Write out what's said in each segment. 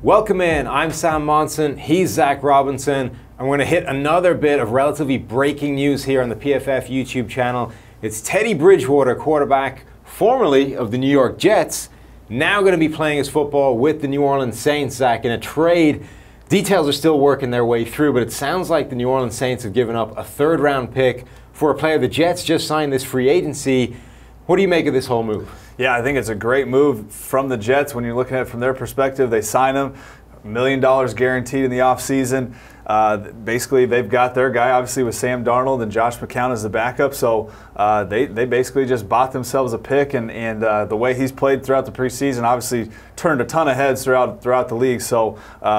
Welcome in, I'm Sam Monson, he's Zach Robinson, and we're going to hit another bit of relatively breaking news here on the PFF YouTube channel. It's Teddy Bridgewater, quarterback formerly of the New York Jets, now going to be playing his football with the New Orleans Saints, Zach, in a trade. Details are still working their way through, but it sounds like the New Orleans Saints have given up a third-round pick for a player. The Jets just signed this free agency. What do you make of this whole move? Yeah, I think it's a great move from the Jets when you're looking at it from their perspective. They sign him, $1 million guaranteed in the offseason. Basically, they've got their guy, obviously, with Sam Darnold and Josh McCown as the backup. So they basically just bought themselves a pick, and the way he's played throughout the preseason obviously turned a ton of heads throughout the league. So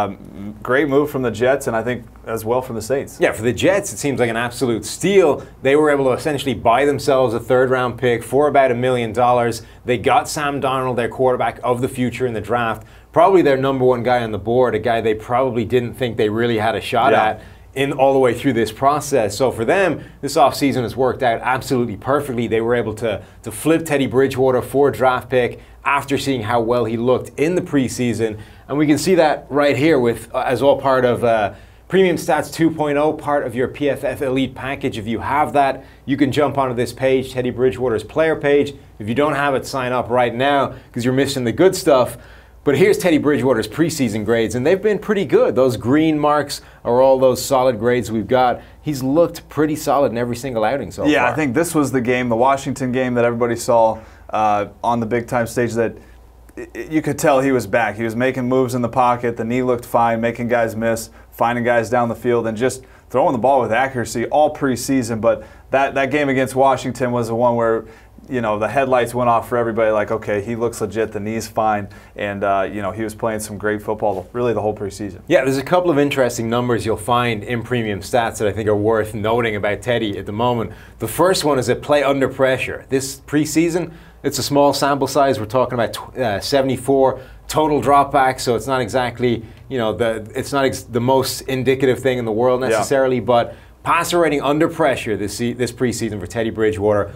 great move from the Jets, and I think as well from the Saints. Yeah, for the Jets, it seems like an absolute steal. They were able to essentially buy themselves a third-round pick for about $1 million. They got Sam Darnold, their quarterback of the future in the draft, probably their number one guy on the board, a guy they probably didn't think they really had a shot at in all the way through this process. So for them, this offseason has worked out absolutely perfectly. They were able to flip Teddy Bridgewater for a draft pick after seeing how well he looked in the preseason. And we can see that right here with as all part of Premium Stats 2.0, part of your PFF Elite package. If you have that, you can jump onto this page, Teddy Bridgewater's player page. If you don't have it, sign up right now because you're missing the good stuff. But here's Teddy Bridgewater's preseason grades, and they've been pretty good. Those green marks are all those solid grades we've got. He's looked pretty solid in every single outing so far. Yeah, I think this was the game, the Washington game that everybody saw on the big-time stage, that you could tell he was back. He was making moves in the pocket. The knee looked fine, making guys miss, finding guys down the field, and just throwing the ball with accuracy all preseason. But that game against Washington was the one where, you know, the headlights went off for everybody, like, okay, he looks legit, the knee's fine, and, you know, he was playing some great football really the whole preseason. Yeah, there's a couple of interesting numbers you'll find in Premium Stats that I think are worth noting about Teddy at the moment. The first one is a play under pressure. This preseason, it's a small sample size. We're talking about 74 total dropbacks, so it's not exactly, you know, it's not the most indicative thing in the world necessarily, but passer rating under pressure this preseason for Teddy Bridgewater,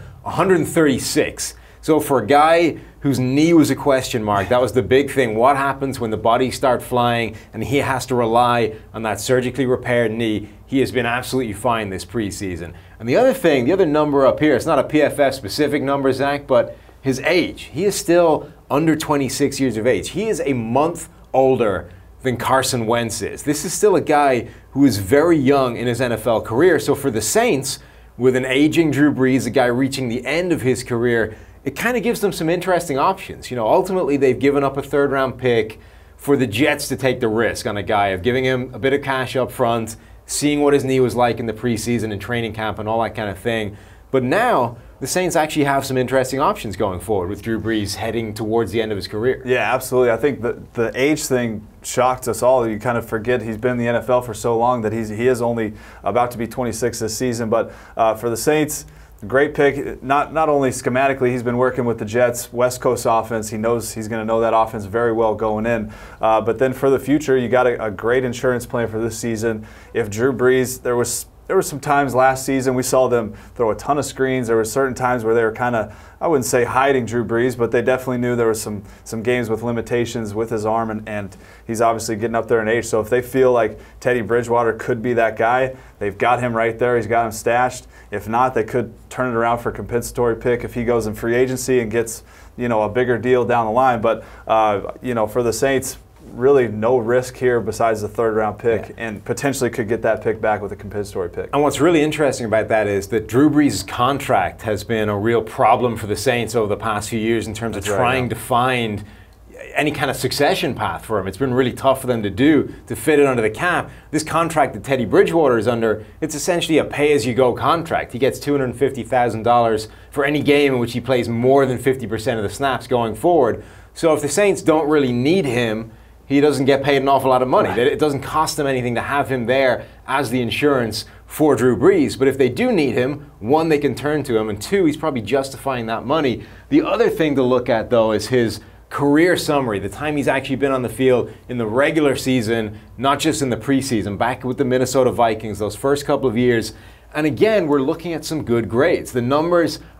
136. So for a guy whose knee was a question mark, that was the big thing. What happens when the bodies start flying and he has to rely on that surgically repaired knee? He has been absolutely fine this preseason. And the other thing, the other number up here, it's not a PFF specific number, Zach, but his age. He is still under 26 years of age. He is a month older than Carson Wentz is. This is still a guy who is very young in his NFL career. So for the Saints, with an aging Drew Brees, a guy reaching the end of his career, it kind of gives them some interesting options. You know, ultimately they've given up a third-round pick for the Jets to take the risk on a guy of giving him a bit of cash up front, seeing what his knee was like in the preseason and training camp and all that kind of thing. But now the Saints actually have some interesting options going forward with Drew Brees heading towards the end of his career. Yeah, absolutely. I think the age thing shocked us all. You kind of forget he's been in the NFL for so long that he is only about to be 26 this season. But for the Saints, great pick. Not only schematically, he's been working with the Jets, West Coast offense. He knows he's going to know that offense very well going in. But then for the future, you got a great insurance plan for this season. If Drew Brees, there were some times last season we saw them throw a ton of screens. There were certain times where they were kind of, I wouldn't say hiding Drew Brees, but they definitely knew there was some games with limitations with his arm, and he's obviously getting up there in age. So if they feel like Teddy Bridgewater could be that guy, they've got him right there. He's got him stashed. If not, they could turn it around for a compensatory pick if he goes in free agency and gets, you know, a bigger deal down the line. But, you know, for the Saints, really no risk here besides the third-round pick, and potentially could get that pick back with a compensatory pick. And what's really interesting about that is that Drew Brees' contract has been a real problem for the Saints over the past few years in terms of trying to find any kind of succession path for him. It's been really tough for them to fit it under the cap. This contract that Teddy Bridgewater is under, it's essentially a pay-as-you-go contract. He gets $250,000 for any game in which he plays more than 50% of the snaps going forward. So if the Saints don't really need him, he doesn't get paid an awful lot of money. It doesn't cost them anything to have him there as the insurance for Drew Brees. But if they do need him, one, they can turn to him, and two, he's probably justifying that money. The other thing to look at, though, is his career summary, the time he's actually been on the field in the regular season, not just in the preseason, back with the Minnesota Vikings, those first couple of years. And again, we're looking at some good grades. The numbers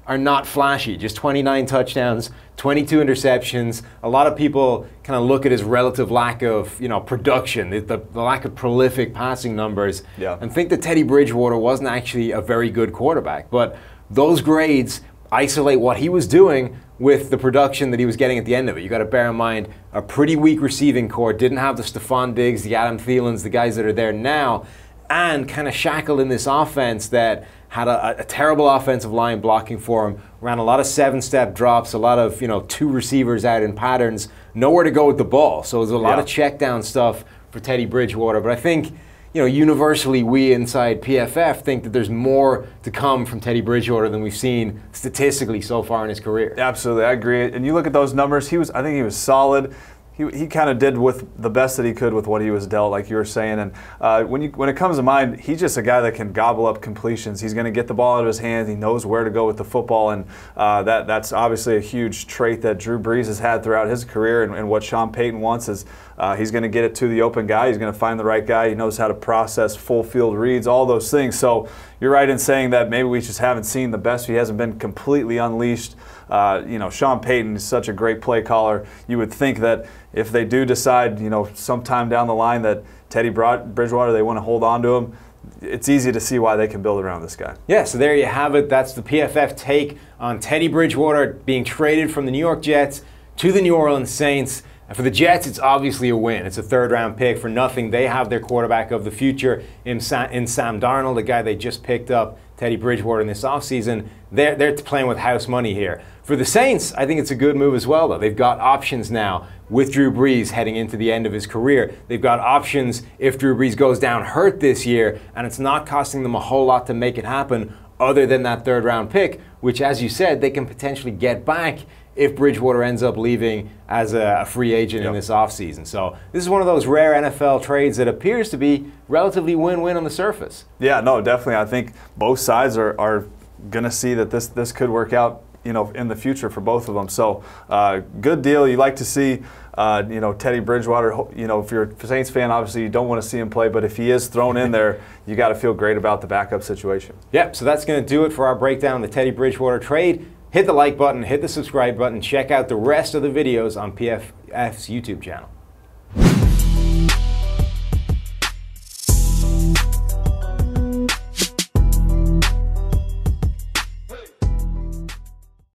are not flashy. Just 29 touchdowns, 22 interceptions. A lot of people kind of look at his relative lack of, production, the lack of prolific passing numbers, and think that Teddy Bridgewater wasn't actually a very good quarterback. But those grades isolate what he was doing with the production that he was getting at the end of it. You got to bear in mind a pretty weak receiving core, didn't have the Stephon Diggs, the Adam Thielens, the guys that are there now, and kind of shackled in this offense that had a terrible offensive line blocking for him, ran a lot of 7-step drops, a lot of 2 receivers out in patterns, nowhere to go with the ball. So it was a lot of check down stuff for Teddy Bridgewater. But I think universally we inside PFF think that there's more to come from Teddy Bridgewater than we've seen statistically so far in his career. Absolutely, I agree. And you look at those numbers, I think he was solid. He kind of did with the best that he could with what he was dealt, like you were saying. And when it comes to mind, he's just a guy that can gobble up completions. He's going to get the ball out of his hands. He knows where to go with the football, and that's obviously a huge trait that Drew Brees has had throughout his career. And what Sean Payton wants is he's going to get it to the open guy. He's going to find the right guy. He knows how to process full field reads, all those things. So you're right in saying that maybe we just haven't seen the best. He hasn't been completely unleashed. Sean Payton is such a great play caller. You would think that if they do decide, sometime down the line that Teddy Bridgewater, they want to hold on to him, it's easy to see why they can build around this guy. Yeah, so there you have it. That's the PFF take on Teddy Bridgewater being traded from the New York Jets to the New Orleans Saints. And for the Jets, it's obviously a win. It's a third-round pick for nothing. They have their quarterback of the future in Sam Darnold, the guy they just picked up, Teddy Bridgewater, in this offseason. They're playing with house money here. For the Saints, I think it's a good move as well, though. They've got options now with Drew Brees heading into the end of his career. They've got options if Drew Brees goes down hurt this year, and it's not costing them a whole lot to make it happen other than that third-round pick, which, as you said, they can potentially get back if Bridgewater ends up leaving as a free agent in this offseason. So this is one of those rare NFL trades that appears to be relatively win-win on the surface. Yeah, no, definitely. I think both sides are going to see that this could work out, in the future for both of them. So good deal. You like to see, Teddy Bridgewater. If you're a Saints fan, obviously you don't want to see him play, but if he is thrown in there, you got to feel great about the backup situation. Yep. So that's going to do it for our breakdown of the Teddy Bridgewater trade. Hit the like button, hit the subscribe button, check out the rest of the videos on PFF's YouTube channel.